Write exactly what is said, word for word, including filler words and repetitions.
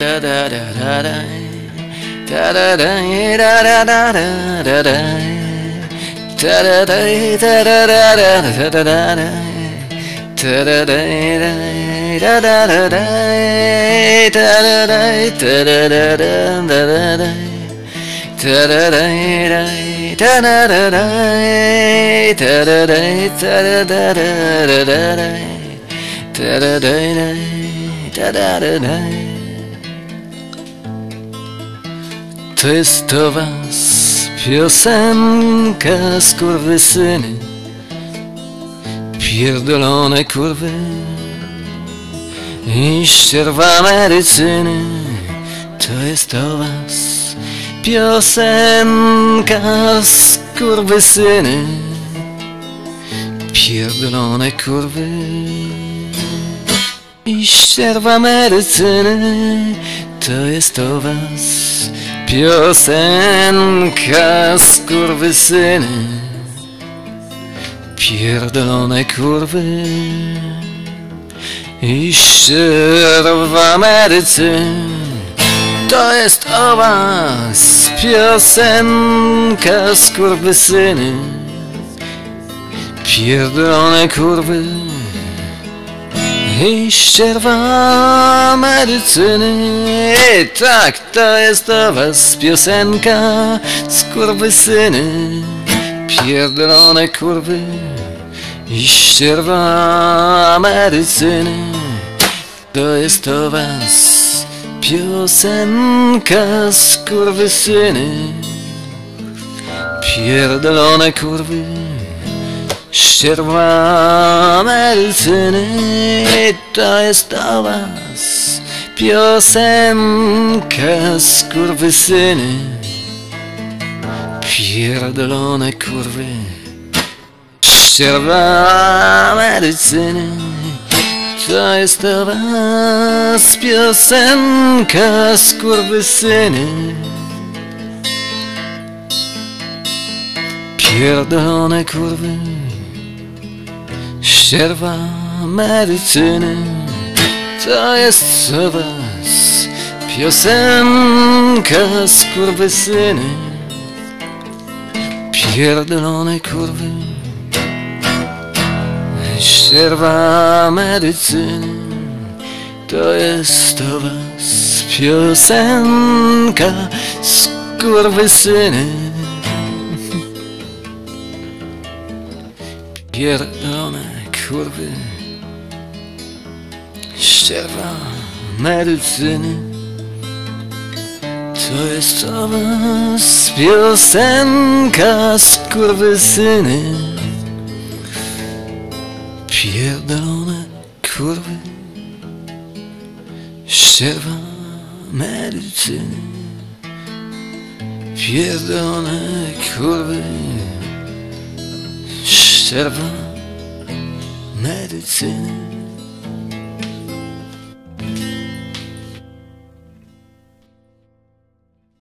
To jest do was piosenka, skurwysyny, pierdolone kurwy i ścierwa medycyny. To jest do was piosenka, skurwysyny, pierdolone kurwy i ścierwa medycyny. To jest do was piosenka, skurwysyny, pierdolone kurwy i ścierwa medycyny. To jest o was piosenka, skurwysyny, pierdolone kurwy i ścierwa medycyny. Tak, to jest o was piosenka, skurwysyny, pierdolone kurwy i ścierwa medycyny. To jest o was piosenka, skurwysyny, pierdolone kurwy, ścierwa medycyny. To jest o was piosenka, skurwysyny, pierdolone kurwy, ścierwa medycyny. To jest o was piosenka, skurwysyny, pierdolone kurwy, ścierwa medycyny. To jest o was piosenka, skurwysyny, pierdolone kurwy, ścierwa medycyny. To jest o was piosenka, skurwysyny, pierdolone kurwy, ścierwa medycyny. To jest o was piosenka, skurwysyny, pierdolone kurwy, ścierwa medycyny, pierdolone kurwy, ścierwa medycyny.